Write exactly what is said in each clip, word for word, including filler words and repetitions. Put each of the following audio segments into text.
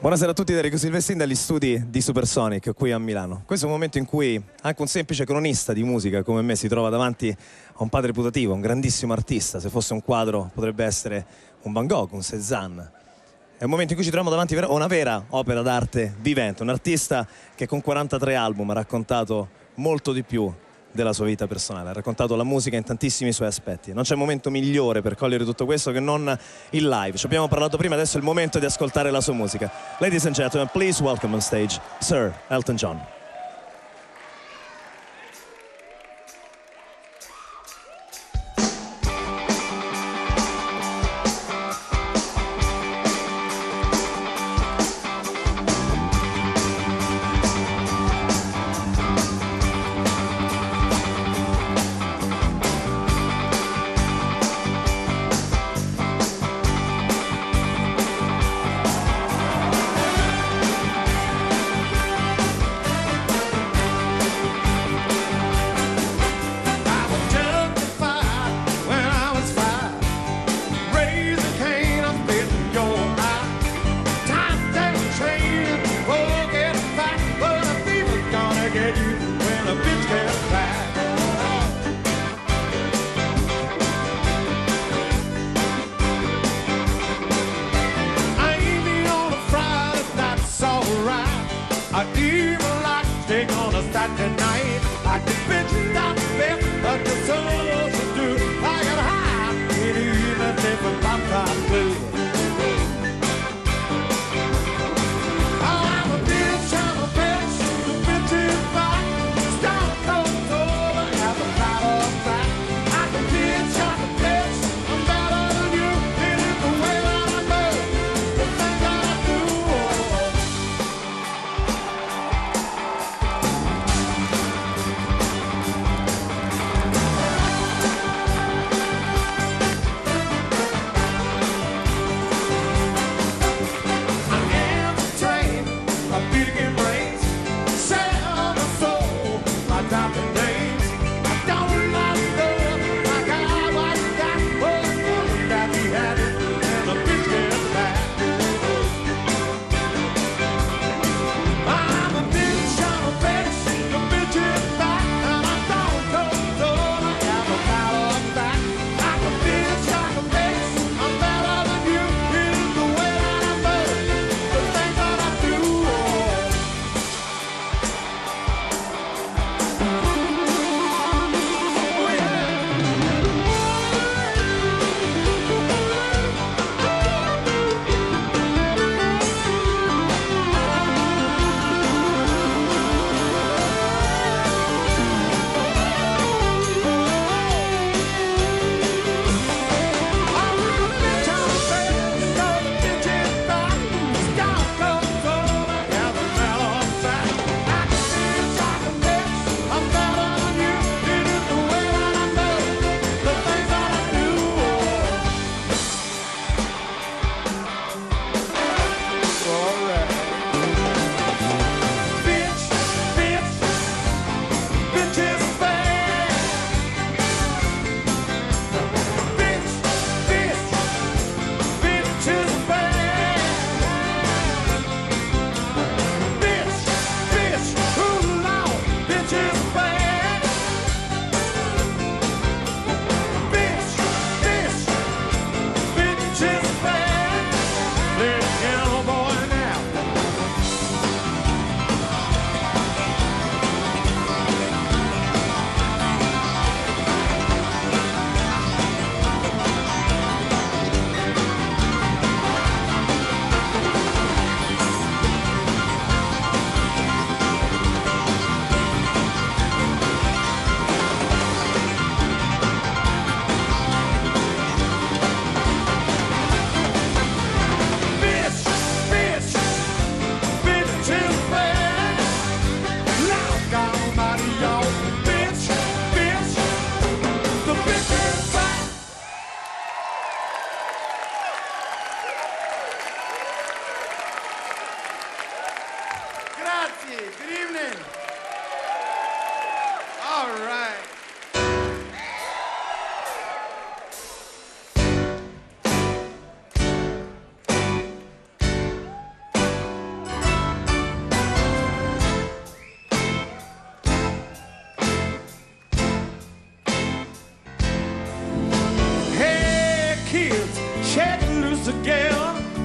Buonasera a tutti da Enrico Silvestrin dagli studi di Supersonic qui a Milano. Questo è un momento in cui anche un semplice cronista di musica come me si trova davanti a un padre putativo, un grandissimo artista. Se fosse un quadro potrebbe essere un Van Gogh, un Cézanne. È un momento in cui ci troviamo davanti a una vera opera d'arte vivente, un artista che con quarantatré album ha raccontato molto di più della sua vita personale, ha raccontato la musica in tantissimi suoi aspetti. Non c'è momento migliore per cogliere tutto questo che non il live. Ci abbiamo parlato prima, adesso è il momento di ascoltare la sua musica. Ladies and gentlemen, please welcome on stage Sir Elton John.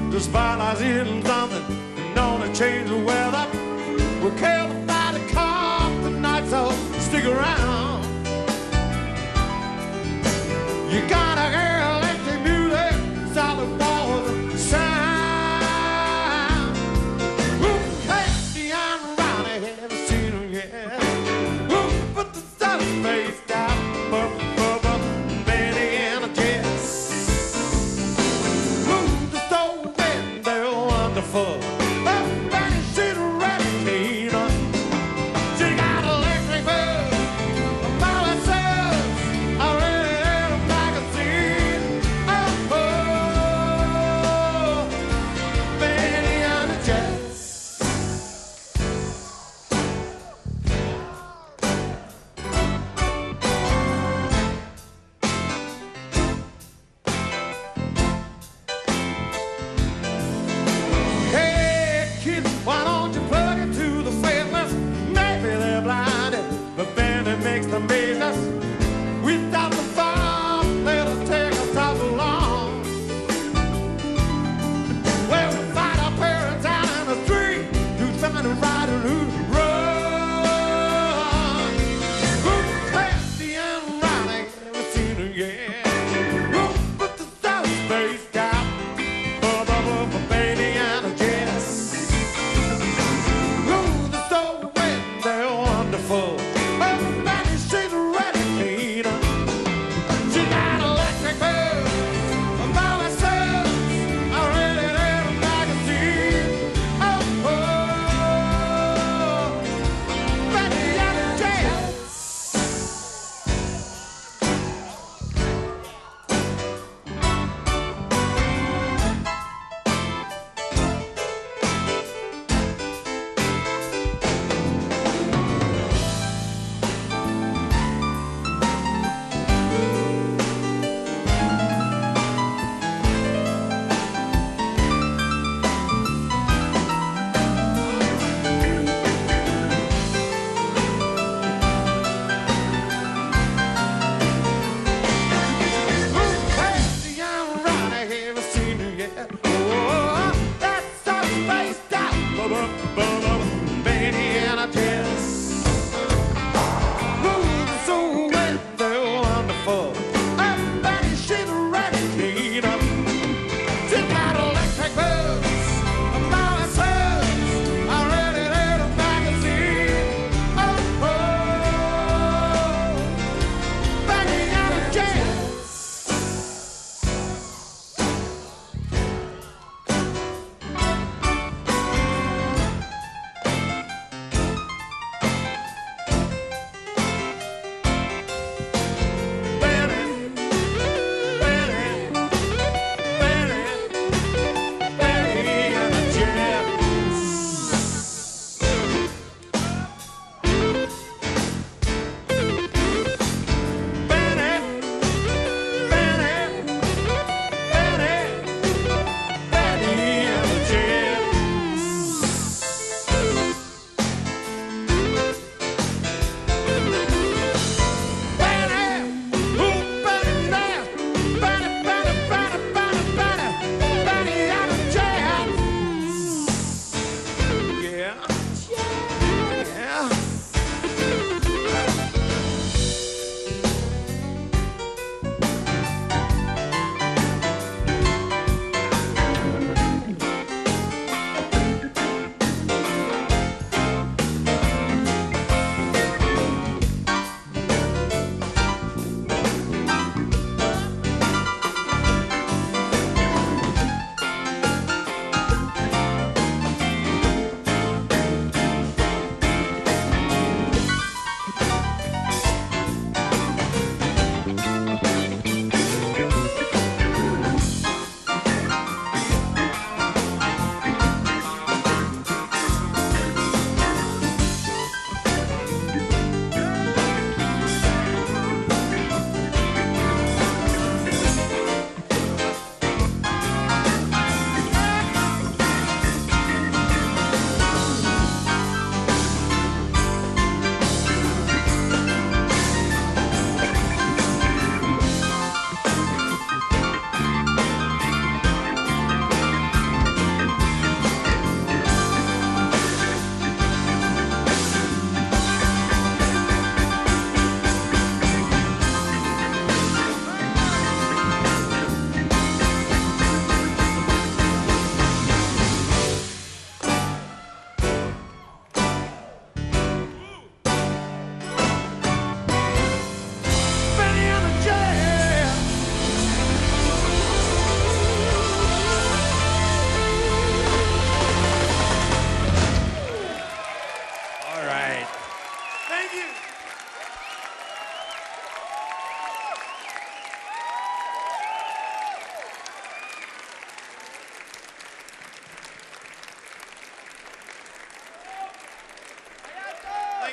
The spotlight's hitting something, known to change the weather. We're killed by the cop tonight, so stick around. You got a girl, electric music, solid walls and sound. Woo, Casey and Ronnie, haven't seen them yet. Woo, put the sun face down, purple, purple, Benny and the Jets. Woo, the soul band, they're wonderful. Oh, Benny, she's a rabbit, she got electric buzz, Molly says, I really had a magazine. Oh, oh, Benny and the Jets. Hey,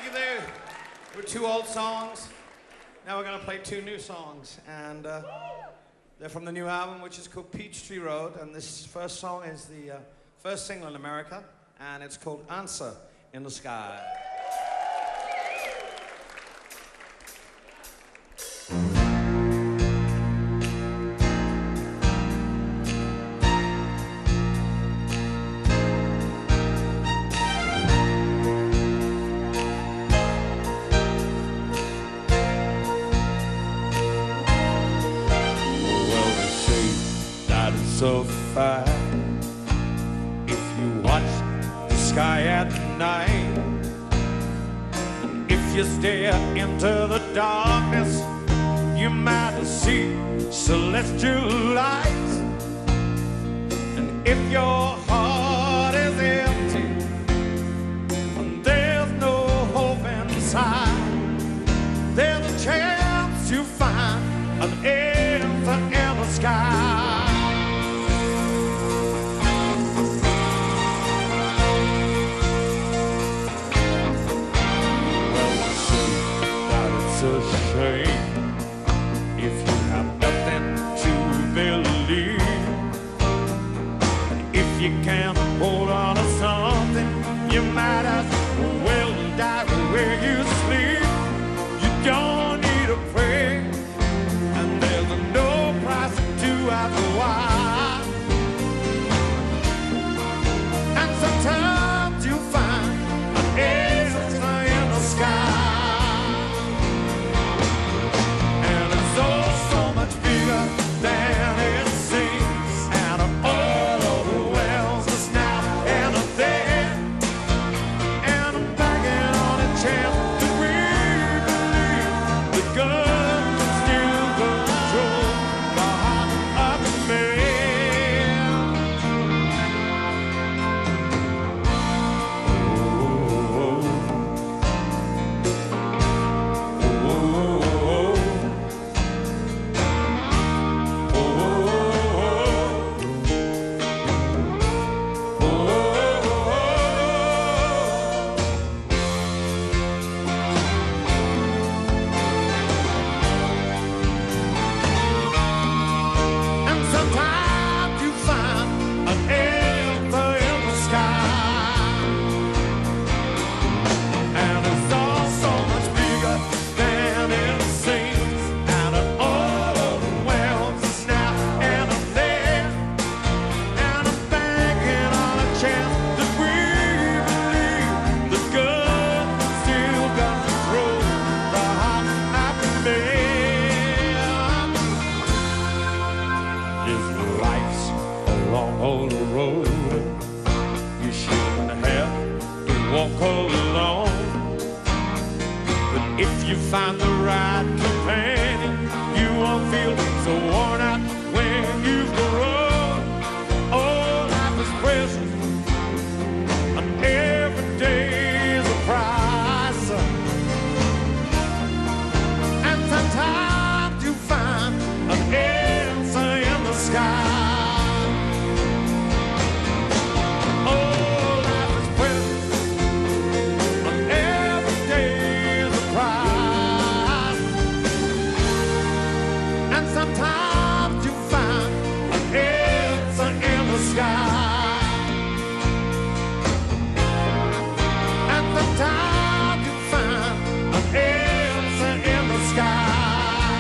you. There were two old songs. Now we're going to play two new songs. And uh, they're from the new album, which is called Peachtree Road. And this first song is the uh, first single in America. And it's called Answer in the Sky. So fine if you watch the sky at night, and if you stare into the darkness, you might see celestial lights. And if your heart is empty and there's no hope inside, there's a chance you find an answer in the sky. It's a shame if you have nothing to believe, and if you can't hold on to something, you might as well die where you sleep. You don't need to pray, and there's no price to ask why. And sometimes you find an answer in the sky. Find the right companion, you won't feel so worn out when you've grown. Oh, life is precious, and every day is a price. And sometimes you find an answer in the sky. Oh, life is precious, and every day is a price. Sometimes you find an answer in the sky. And sometimes you find an answer in the sky.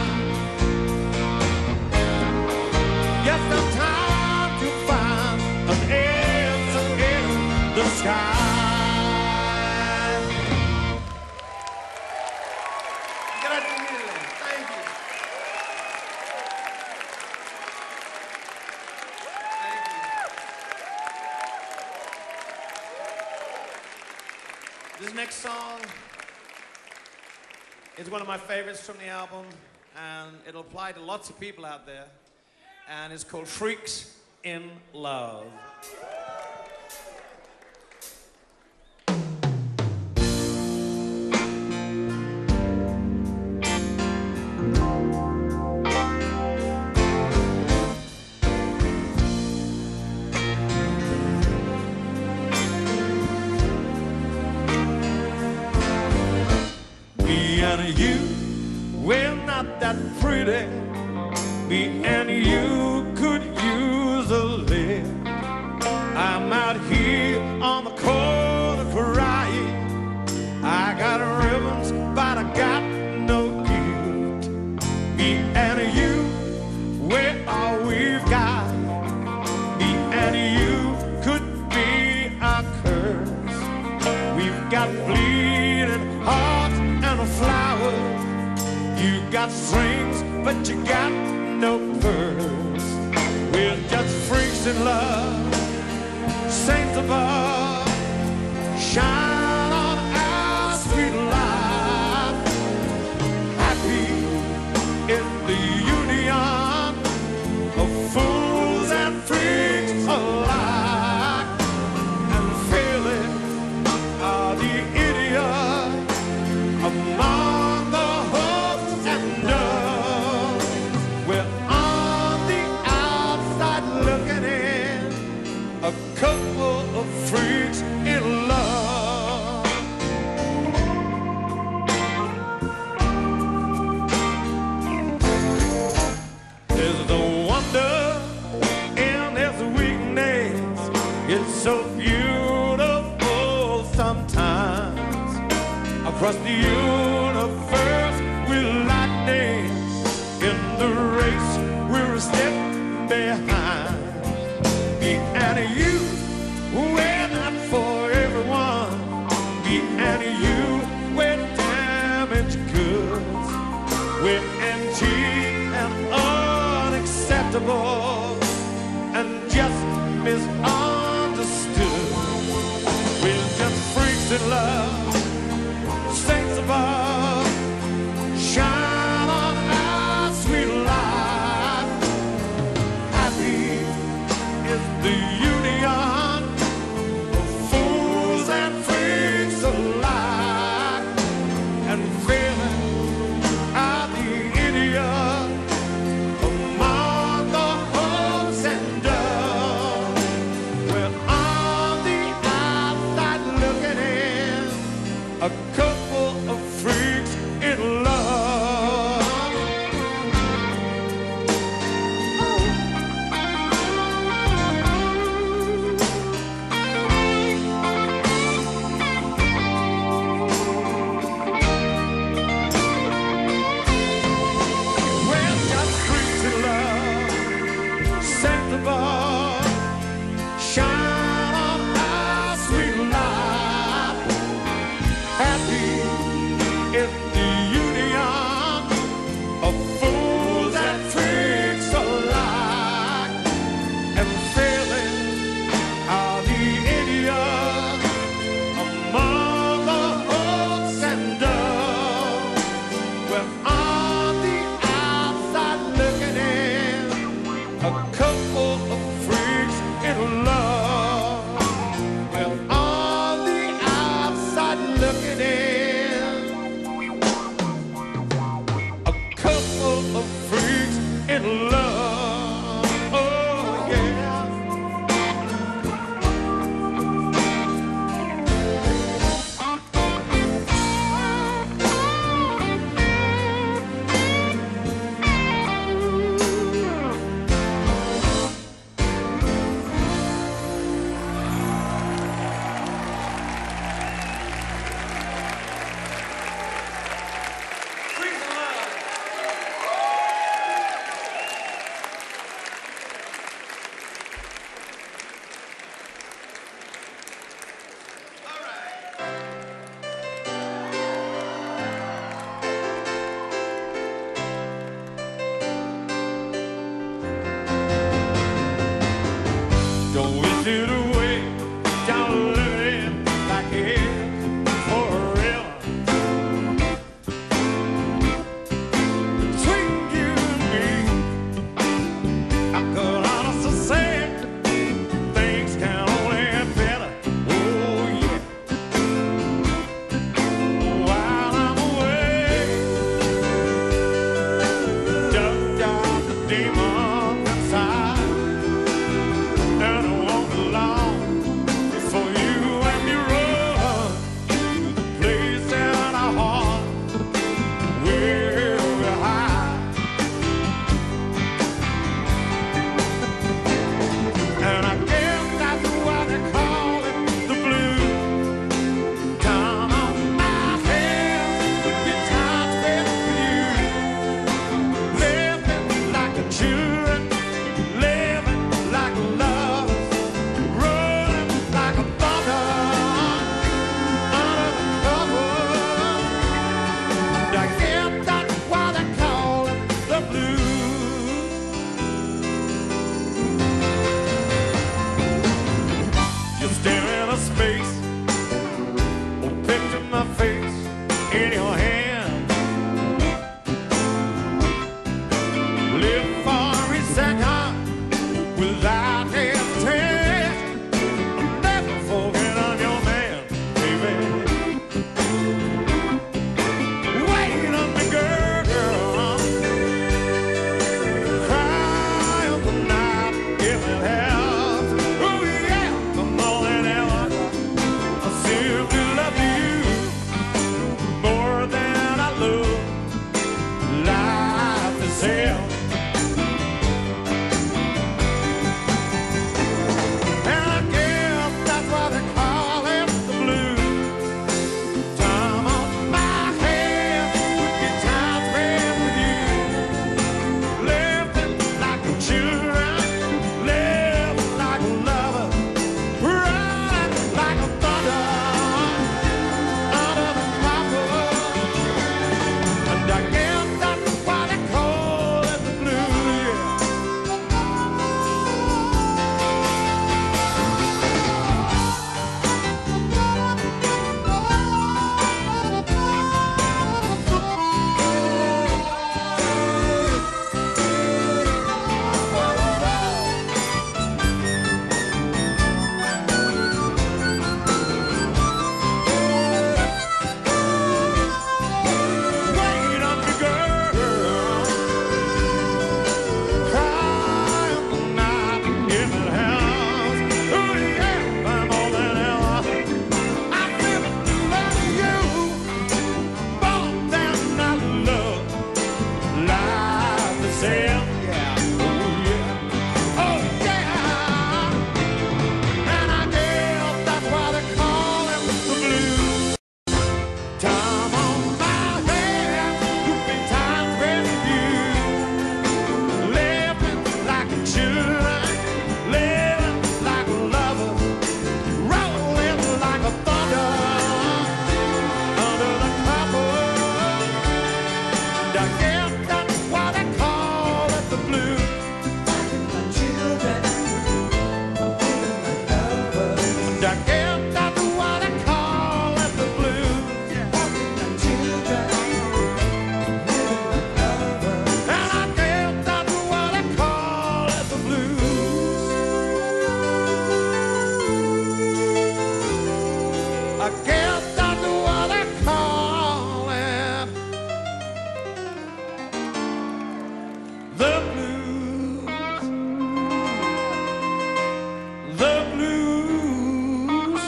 Yes, sometimes you find an answer in the sky. This next song is one of my favorites from the album, and it'll apply to lots of people out there, and it's called Freaks in Love. and you, we're not that pretty. Me and you could use a lift. I'm out here on the corner crying. I got ribbons, but I got no gift. Me and you, where are we got? Me and you could be a curse. We've got bleeding hearts and a flower. You got strings, but you got no purse. We're just freaks in love. Saints above, shine on our sweet life. Happy in the union of fools and freaks alike. And feeling are the idiot among the hopes and doves. We're on the outside looking in, a couple of freaks in love. There's no wonder in this weakness. It's so beautiful sometimes. Across the universe we're lightning. In the race we're a step behind. Me and you, we're not for everyone. Me and you, we're damaged goods. We're empty and unacceptable and just misunderstood. We're just freaks in love, saints above, shine on our sweet life. Happy is the union of fools and freaks alike. And feeling are the idiot among the I guess that's what I call it, the blues. And I guess that's what I call it, the blues. I guess that's what I call it, the blues. The blues.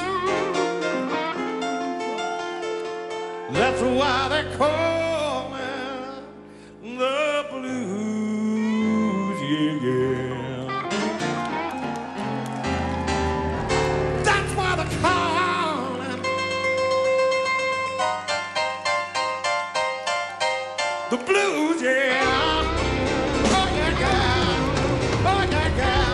That's why they call it the blues, yeah, yeah. That's why they call it the blues, yeah. Oh, yeah, yeah. Oh, yeah, yeah.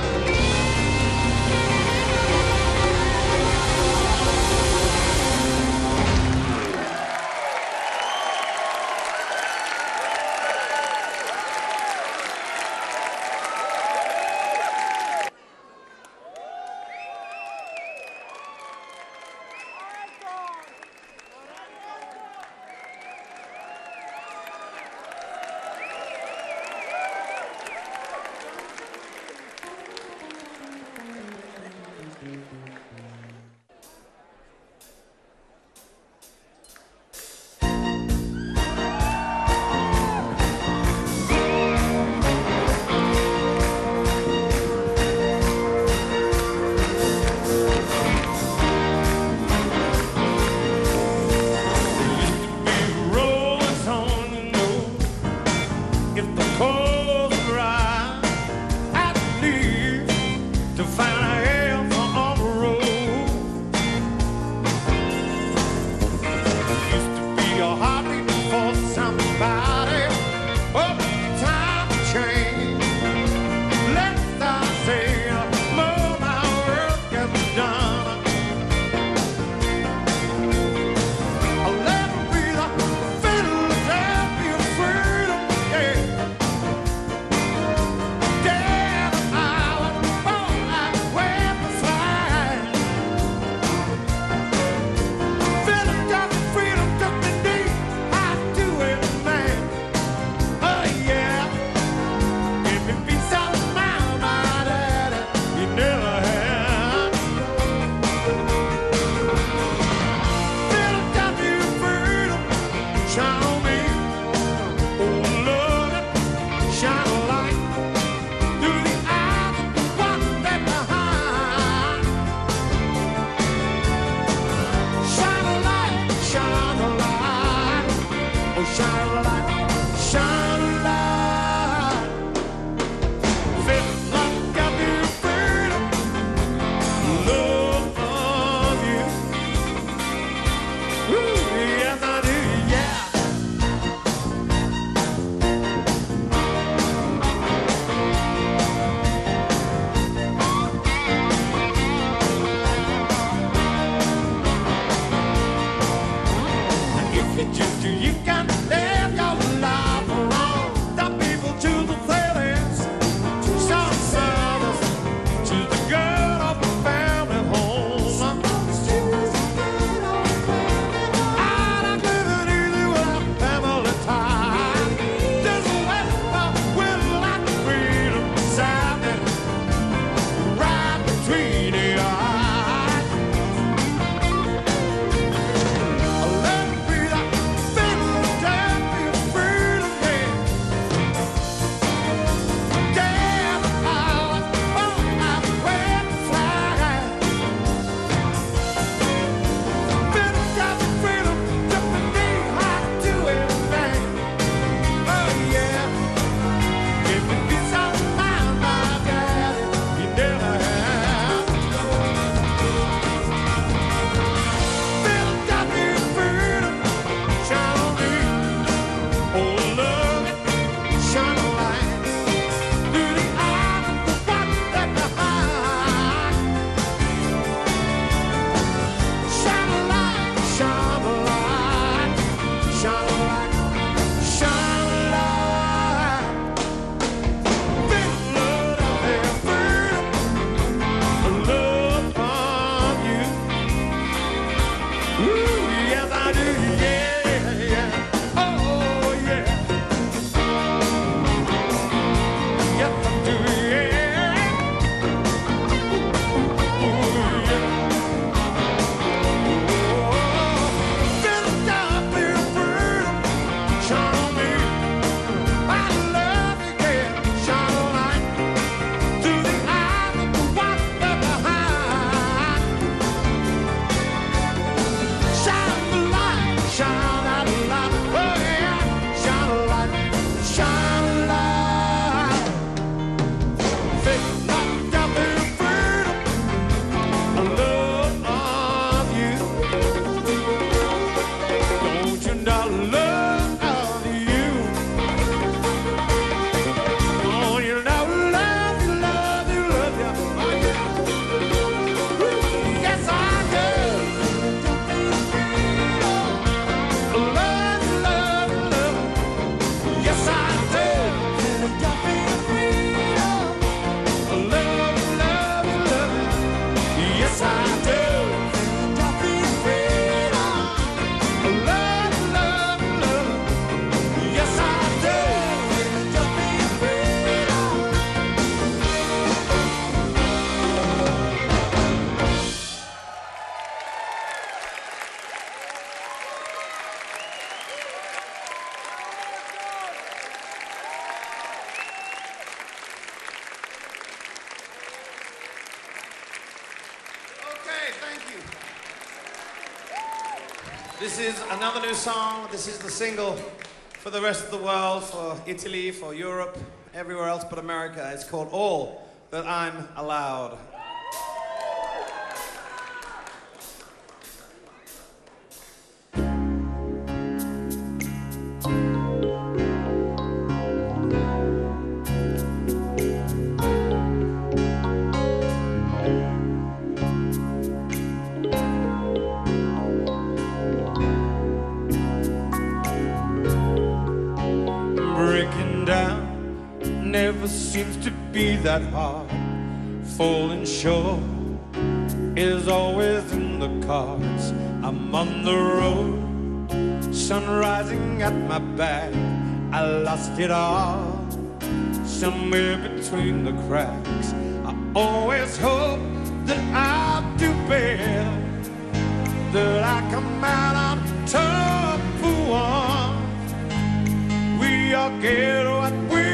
This is another new song. This is the single for the rest of the world, for Italy, for Europe, everywhere else but America. It's called All That I'm Allowed. Never seems to be that hard. Falling short is always in the cards. I'm on the road, sun rising at my back. I lost it all somewhere between the cracks. I always hope that I'll do better, that I come out on top for once. We all get what we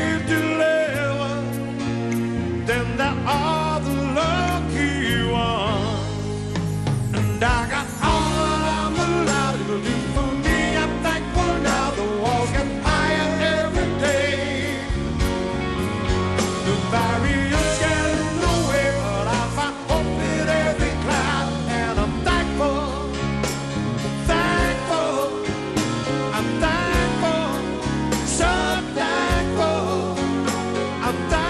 then there are the lucky ones. And I got all that I'm allowed to do for me. I'm thankful now the walls get higher every day. The barriers get in the way, but I find hope in every cloud. And I'm thankful, thankful, I'm thankful, so thankful, I'm thankful.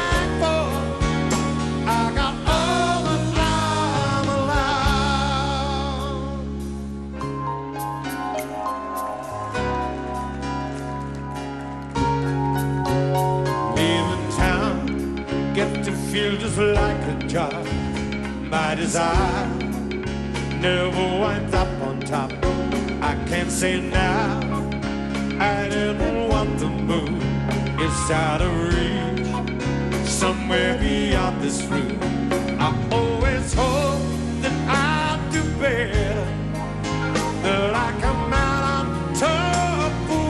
Feel just like a job. My desire never winds up on top. I can't say now I didn't want to move. It's out of reach, somewhere beyond this room. I always hope that I'll do better, that I come out on top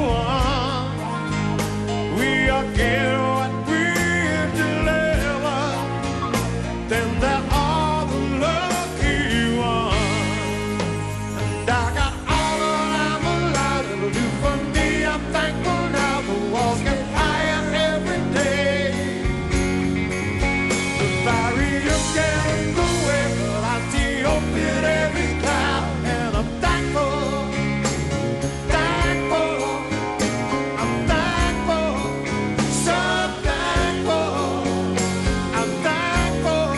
for one. We are getting what we're delivered. Then there are the lucky ones. And I got all that I'm allowed to do for me. I'm thankful now the walls get higher every day. The barriers get in the way, but I see hope in every cloud. And I'm thankful, thankful, I'm thankful, so thankful, I'm thankful.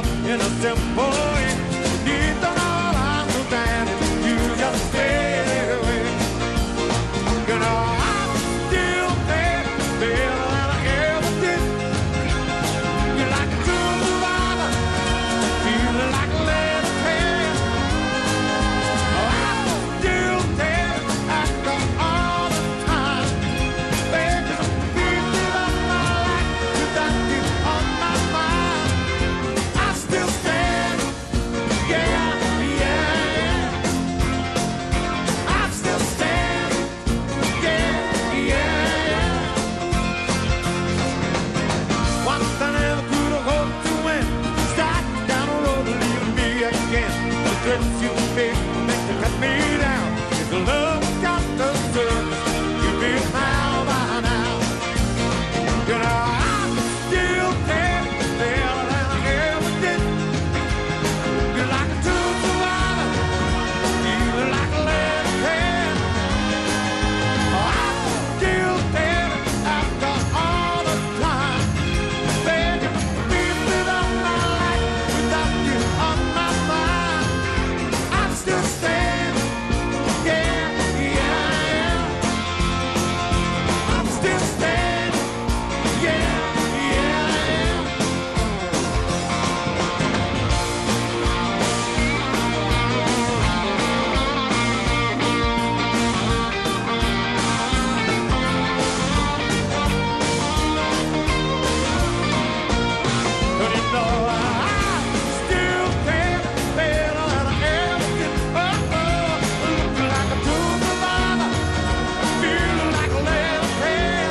love in a simple way. You don't understand it, you just stay away. You know I'm still there, better than I ever did. You're like a true survivor, feeling like a little kid. Oh, I'm still there after all the time. Baby, the pieces of my life without you on my mind. I still stand, yeah, yeah, yeah. I still stand, yeah, yeah, yeah. One thing I never could have hoped to win. Start down the road and leave me again. The threats you make make to cut me down. If the love got the service, you'd be mine by now. You know I'm still there, better than I ever did. You're like a true survivor, feeling like a little kid. Oh, I'm still there after all the time. Baby, pieces of my life without you on my mind. I'm still standing, yeah, yeah, yeah. I'm still standing, yeah, yeah, yeah. But you know I'm still there, better than I ever did. Oh, oh, looking like a true survivor, feeling like a little kid.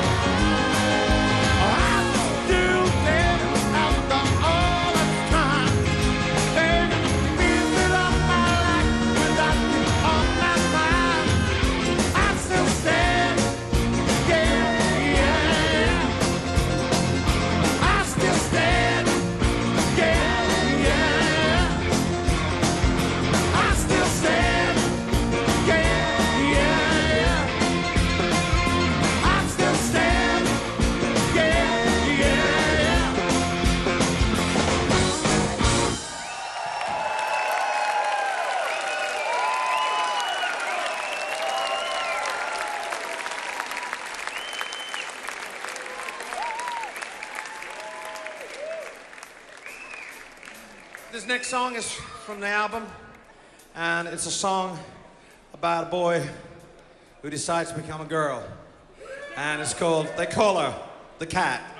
I'm still there after all this time. Baby, pieces of my life without you on my mind. I'm still standing, yeah, yeah, yeah. I'm still standing, yeah, yeah, yeah. I'm still standing, yeah, yeah, yeah. I'm still standing, yeah, yeah, yeah. This next song is from the album, and it's a song about a boy who decides to become a girl. And it's called, they call her the Cat.